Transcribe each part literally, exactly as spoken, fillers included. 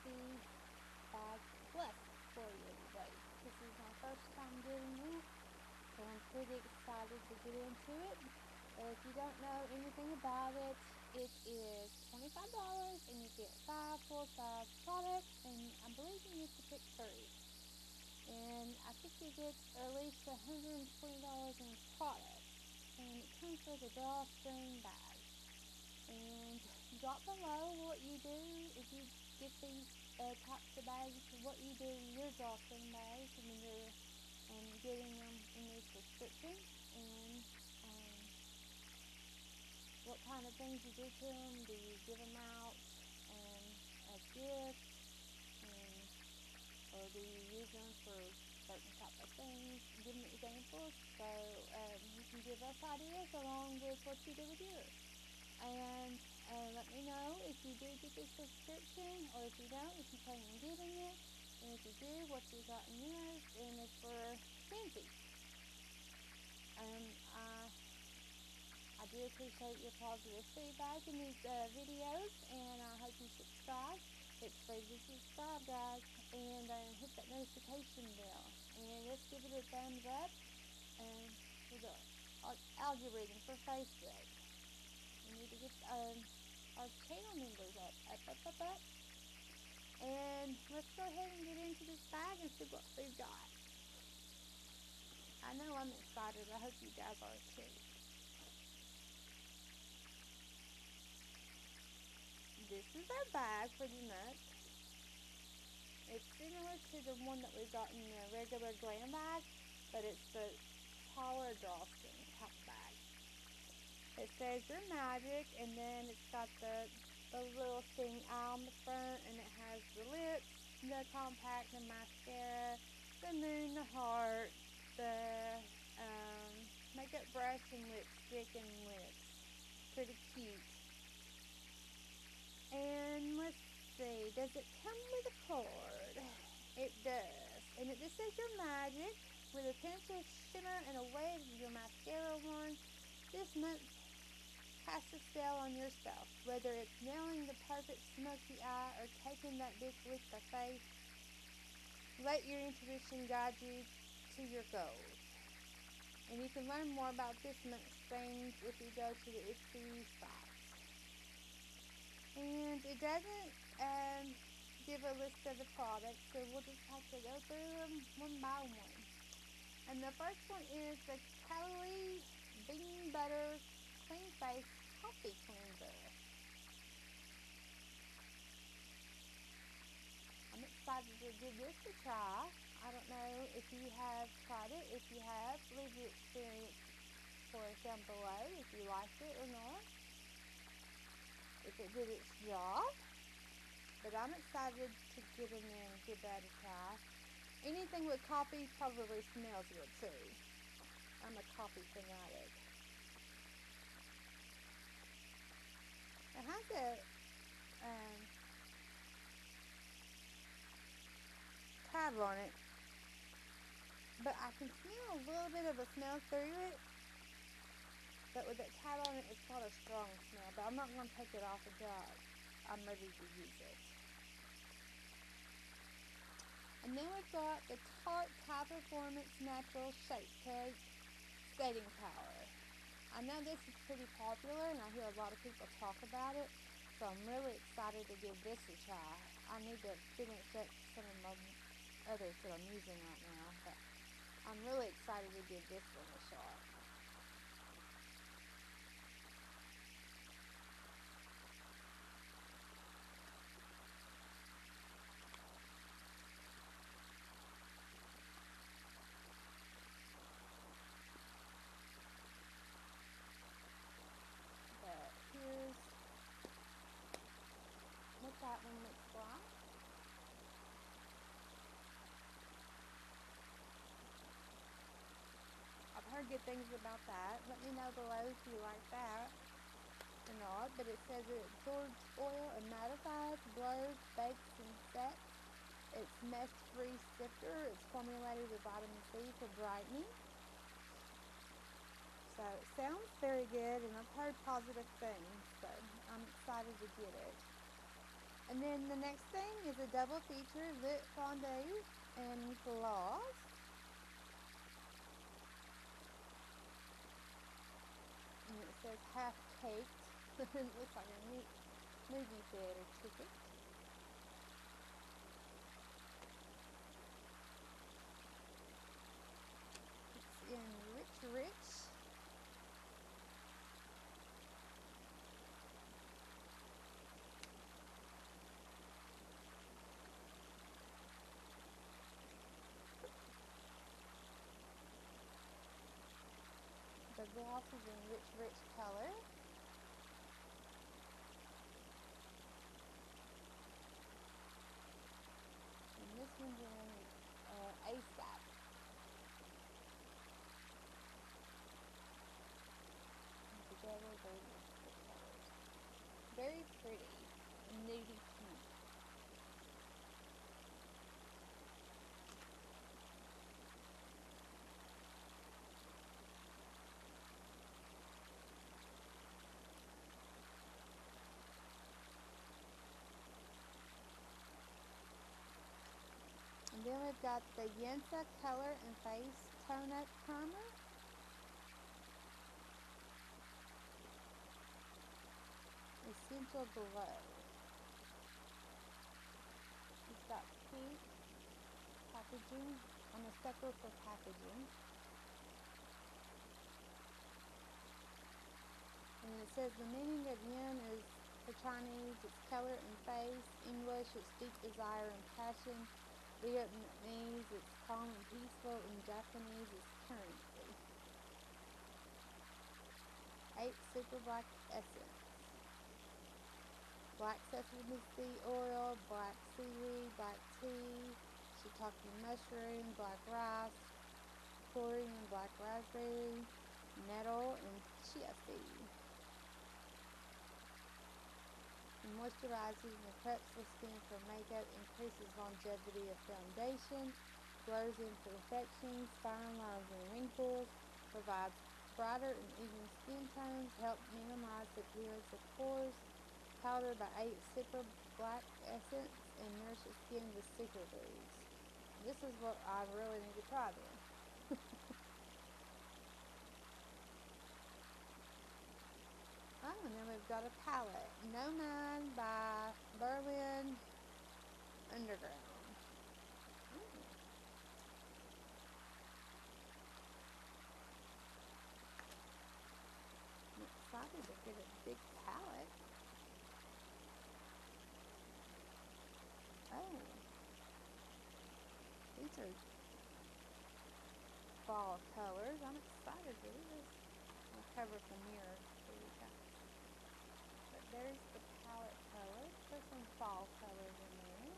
the bag blessed for you today. This is my first time getting it, so I'm pretty excited to get into it. But if you don't know anything about it, it is twenty-five dollars and you get five full size products, and I believe you need to pick three. And I think you get at least one hundred twenty dollars in products, and it comes with a drawstring bag. And drop below what you do if you get these uh, types of bags, what you do in your drawstring bags when you're um, getting them in your subscription, and um, what kind of things you do to them. Do you give them out um, as gifts, and, or do you use them for certain type of things? Give me examples so um, you can give us ideas along with what you do with yours. And uh, let me know if you do get this subscription, or if you don't, if you plan on getting it, and if you do, what you got in yours, and if we're Kenzie. Um, I, I do appreciate your positive feedback in these uh, videos, and I hope you subscribe. It's free to subscribe, guys, and uh, hit that notification bell, and let's give it a thumbs up um, for the algorithm for Facebook. We need to get um, our channel numbers up, up, up, up, up. And let's go ahead and get into this bag and see what we've got. I know I'm excited. I hope you guys are too. This is our bag for the nuts. It's similar to the one that we've got in the regular glam bag, but it's the taller drawstring type bag. It says your magic, and then it's got the the little thing on the front, and it has the lips, the compact, the mascara, the moon, the heart, the um, makeup brush, and lipstick, and lips. Pretty cute. And let's see, does it come with a cord? It does. And it just says your magic with a pencil shimmer and a wave of your mascara wand. This month has to sell on yourself, whether it's nailing the perfect smoky eye or taking that big leap of faith. Let your intuition guide you to your goals. And you can learn more about this month's things if you go to the Ipsy site. And it doesn't um, give a list of the products, so we'll just have to go through them one by one. And the first one is the Calorie Bean Butter Clean Face Coffee Cleanser. I'm excited to give this a try. I don't know if you have tried it. If you have, leave your experience for us down below if you liked it or not, if it did its job. But I'm excited to get in there and give that a try. Anything with coffee probably smells good too. I'm a coffee fanatic. It has a um, tab on it, but I can smell a little bit of a smell through it. But with that tab on it, it's not a strong smell. But I'm not going to take it off until I'm ready to use it. And then we've got the Tarte High Performance Natural Shape Tape Setting Power. I know this is pretty popular, and I hear a lot of people talk about it. So I'm really excited to give this a try. I need to finish up some of my others that I'm using right now. But I'm really excited to give this one a shot. But here's what that one looks like. I've heard good things about that. Let me know below if you like that or not. But it says it absorbs oil and mattifies, blurs, bakes, and sets. It's mess-free sifter. It's formulated with vitamin C for brightening. So it sounds very good, and I've heard positive things. So I'm excited to get it. And then the next thing is a double feature lip fondue and gloss. And it says half caked. It looks like a neat movie theater ticket. It's in Rich Rich. The gloss is in Rich Rich color. And this one's in uh, ASAP. Together, those are the colors. Very pretty, nudie pink. And then we've got the Yensa Color and Face Tone Up Primer. Essential Glow. It's got pink packaging on a sucker for packaging. And it says the meaning of yin is for Chinese, it's color and face. English, it's deep desire and passion. Vietnamese, it's calm and peaceful. In Japanese, it's currency. Eight Super Black Essence. Black sesame seed oil, black seaweed, black tea, shiitake mushroom, black rice, chlorine, black raspberry, nettle, and chia seed. It moisturizes and preps the skin for makeup, increases longevity of foundation, blurs imperfections, fine lines and wrinkles, provides brighter and even skin tones, help minimize the appearance of pores, powdered by eight Super Black Essence, and nourishes skin with superfoods. This is what I really need to try then. Oh, and then we've got a palette. No Mind by Berlin Underground. Mm. I'm excited to get a big palette. Oh, these are fall colors. I'm excited for this. I'll cover the mirror so you guys. But there's the palette colors. There's some fall colors in there.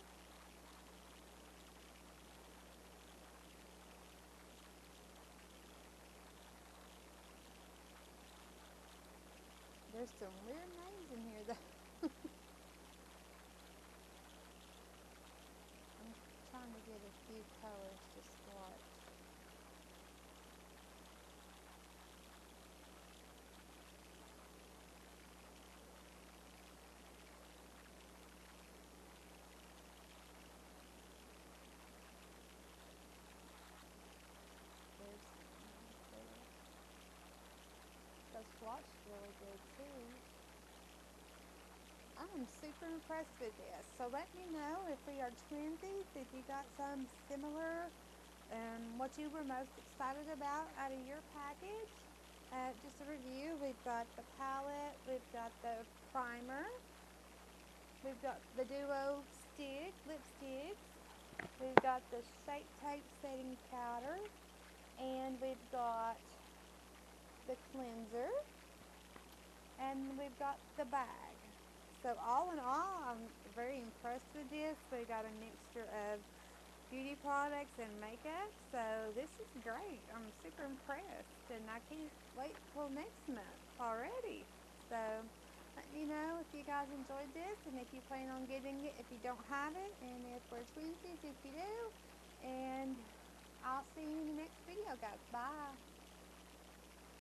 There's some weird names in here though. I'm trying to get a few colors to swatch. There's some there. The swatch's really good too. I'm super impressed with this. So let me know if we are twinsies, if you got some similar, and what you were most excited about out of your package. Uh, just a review, we've got the palette, we've got the primer, we've got the duo stick, lipsticks, we've got the Shape Tape setting powder, and we've got the cleanser, and we've got the bag. So all in all, I'm very impressed with this. We got a mixture of beauty products and makeup, so this is great. I'm super impressed, and I can't wait till next month already. So let me know if you guys enjoyed this, and if you plan on getting it, if you don't have it, and if we're twinsies, if you do. And I'll see you in the next video, guys. Bye.